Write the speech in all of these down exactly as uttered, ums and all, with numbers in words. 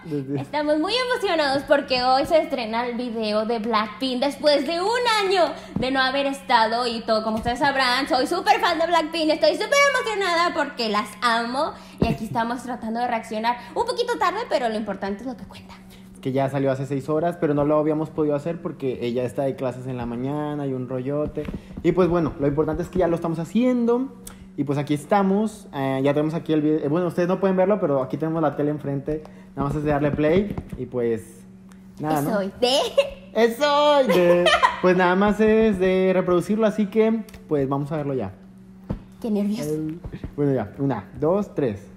Desde... Estamos muy emocionados porque hoy se estrena el video de Blackpink después de un año de no haber estado y todo, como ustedes sabrán, soy súper fan de Blackpink, estoy súper emocionada porque las amo y aquí estamos tratando de reaccionar un poquito tarde, pero lo importante es lo que cuenta. Que ya salió hace seis horas, pero no lo habíamos podido hacer porque ella está de clases en la mañana y un rollote. Y pues bueno, lo importante es que ya lo estamos haciendo. Y pues aquí estamos, eh, ya tenemos aquí el video. Eh, bueno, ustedes no pueden verlo, pero aquí tenemos la tele enfrente. Nada más es de darle play y pues nada, ¿no? Soy de... Es hoy de... Pues nada más es de reproducirlo, así que pues vamos a verlo ya. Qué nervios. El... Bueno ya, una, dos, tres.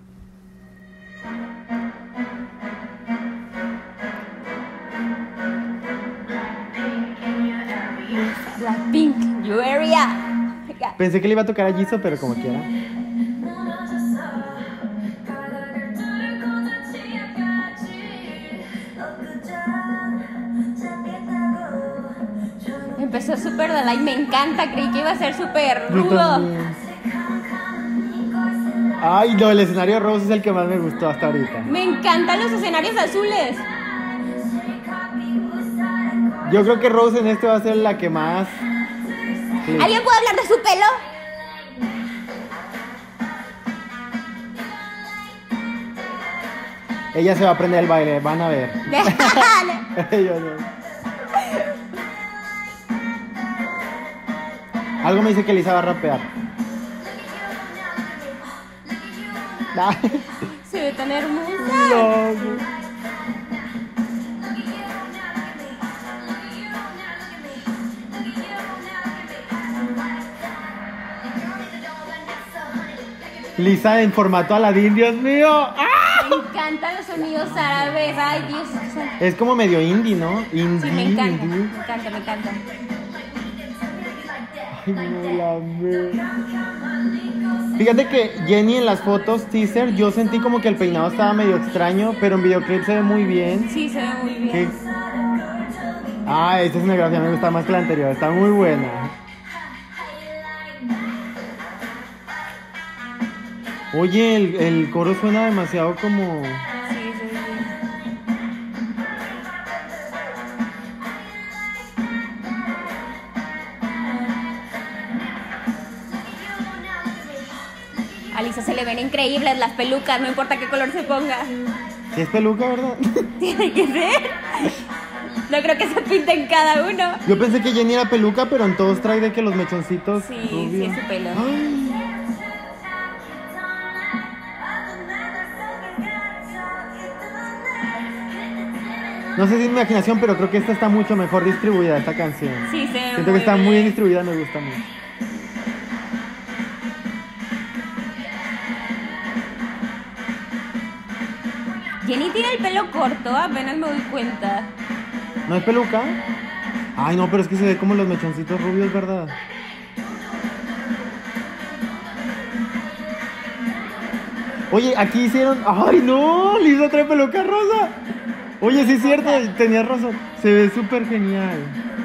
Blackpink, your area. Pensé que le iba a tocar a Jisoo, pero como quiera. Empezó súper de like, me encanta, creí que iba a ser súper rudo. Ay, no, el escenario Rose es el que más me gustó hasta ahorita. Me encantan los escenarios azules. Yo creo que Rose en este va a ser la que más... Sí. ¿Alguien puede hablar de su pelo? Ella se va a aprender el baile, van a ver. Yo no. Algo me dice que Lisa va a rapear. Se ve tan hermosa. No. Lisa en formato Aladdin, Dios mío. ¡Ah! Me encantan los sonidos árabes. Ay, Dios. Es como medio indie, ¿no? Indie, Sí, me encanta. indie. Me encanta, me encanta. Ay, no la veo. Fíjate que Jennie en las fotos teaser, yo sentí como que el peinado estaba medio extraño, pero en videoclip se ve muy bien. Sí, se ve muy bien. ¿Qué? Ah, esta escenografía me gusta más que la anterior, está muy buena. Oye, el, el coro suena demasiado como... Sí, sí, sí. A Lisa se le ven increíbles las pelucas, no importa qué color se ponga. Si es peluca, ¿verdad? Tiene que ser. No creo que se pinten cada uno. Yo pensé que Jennie era peluca, pero en todos trae de que los mechoncitos. Sí, rubios. sí es su pelo. Ay. No sé si es mi imaginación, pero creo que esta está mucho mejor distribuida, esta canción. Sí, se ve Siento muy que está bien. muy bien distribuida, me gusta mucho. Jennie tiene el pelo corto, apenas me doy cuenta. ¿No es peluca? Ay, no, pero es que se ve como los mechoncitos rubios, ¿verdad? Oye, aquí hicieron... ¡Ay, no! Lisa trae peluca rosa. Oye, sí es cierto, tenías razón. Se ve súper genial.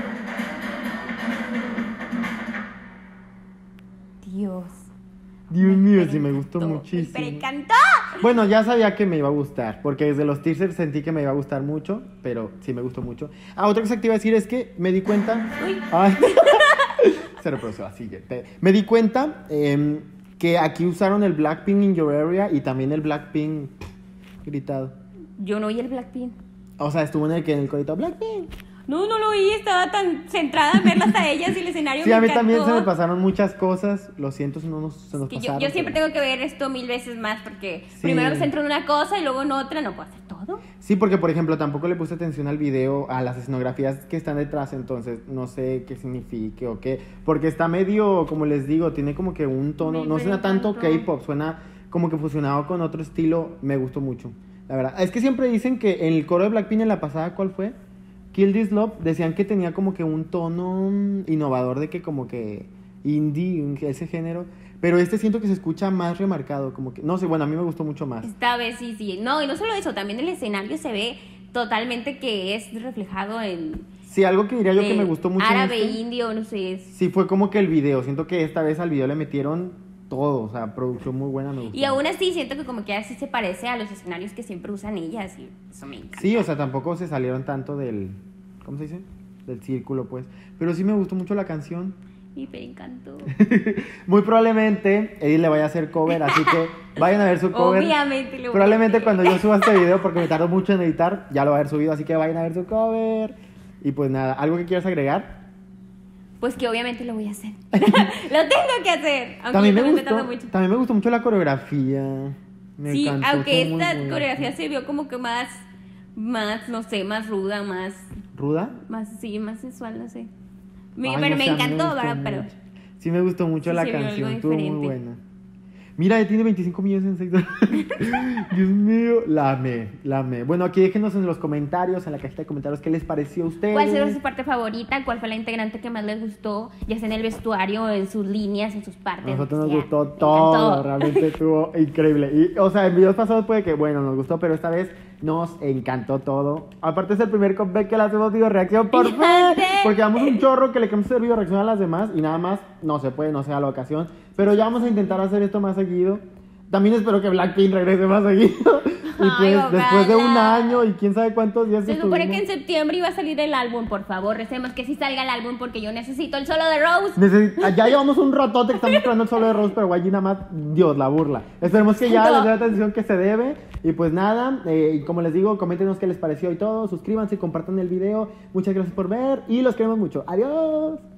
Dios. Dios mío, sí me gustó Me muchísimo. encantó. Bueno, ya sabía que me iba a gustar, porque desde los teasers sentí que me iba a gustar mucho, pero sí me gustó mucho. Ah, otra cosa que te iba a decir es que me di cuenta... Uy. Ay, se reprodució así. te- Me di cuenta eh, que aquí usaron el Blackpink in your area y también el Blackpink gritado. Yo no oí el Blackpink. O sea, estuvo en el que en el corito Blackpink. No, no lo oí, estaba tan centrada en verlas a ellas y el escenario Sí, me a mí encantó. también se me pasaron muchas cosas. Lo siento si no nos, se nos Que yo, pasaron. yo siempre pero- tengo que ver esto mil veces más porque Sí. primero me centro en una cosa y luego en otra, no puedo hacer todo. Sí, porque por ejemplo tampoco le puse atención al video, a las escenografías que están detrás, entonces no sé qué signifique o qué, porque está medio, como les digo, tiene como que un tono, Me no suena tanto encantó. K-pop, suena como que fusionado con otro estilo, me gustó mucho, la verdad. Es que siempre dicen que en el coro de Blackpink en la pasada, ¿cuál fue? Kill This Love, decían que tenía como que un tono innovador de que como que indie, ese género, pero este siento que se escucha más remarcado, como que, no sé, bueno, a mí me gustó mucho más. Esta vez sí, sí. No, y no solo eso, también el escenario se ve totalmente que es reflejado en... Sí, algo que diría yo que de me gustó mucho en árabe, este- indio, no sé. Es... Sí, fue como que el video. Siento que esta vez al video le metieron todo, o sea, producción muy buena, me gustó. Y aún así siento que como que así se parece a los escenarios que siempre usan ellas y eso me encanta. Sí, o sea, tampoco se salieron tanto del, ¿cómo se dice? Del círculo, pues. Pero sí me gustó mucho la canción. Y me encantó. Muy probablemente Edith le vaya a hacer cover, así que vayan a ver su cover. Obviamente lo voy Probablemente a hacer. cuando yo suba este video, porque me tardo mucho en editar, ya lo va a haber subido, así que vayan a ver su cover. Y pues nada, ¿algo que quieras agregar? Pues que obviamente lo voy a hacer. Lo tengo que hacer. Aunque También yo me, también me gustó, tardo mucho. también me gustó mucho la coreografía. Me Sí, encantó, aunque estuvo muy esta buena. coreografía se vio como que más, más, no sé, más ruda, más, ¿Ruda? más, sí, más sensual, no sé. Me- Ay, pero no me sé, a mí encantó, gustó ¿verdad? Pero mucho. Sí me gustó mucho Sí, la se vio algo canción, estuvo muy diferente. buena. Mira, tiene veinticinco millones en seguidores. Dios mío, la amé, la amé. Bueno, aquí déjenos en los comentarios, en la cajita de comentarios, qué les pareció a ustedes. ¿cuál fue su parte favorita? ¿Cuál fue la integrante que más les gustó? Ya sea en el vestuario, en sus líneas, en sus A partes. nosotros lo nos que gustó sea. Me todo, encantó. realmente estuvo increíble. Y, o sea, en videos pasados puede que, bueno, nos gustó, pero esta vez nos encantó todo. Aparte es el primer comeback que le hacemos video reacción por fin, Fíjate. porque damos un chorro que le queremos hacer video reacción a las demás y nada más no se puede, no sea la ocasión. Pero ya vamos a intentar hacer esto más seguido. También espero que Blackpink regrese más seguido. Y pues Ay, ojalá. después de un año y quién sabe cuántos días Se supone estuvimos- que en septiembre iba a salir el álbum, por favor, recemos que sí salga el álbum porque yo necesito el solo de Rose. Necesi- ya llevamos un ratote que estamos esperando el solo de Rose, pero allí nada más, Dios, la burla. Esperemos que ya Santo. les dé la atención que se debe. Y pues nada, eh, y como les digo, coméntenos qué les pareció y todo. Suscríbanse, compartan el video. Muchas gracias por ver y los queremos mucho. Adiós.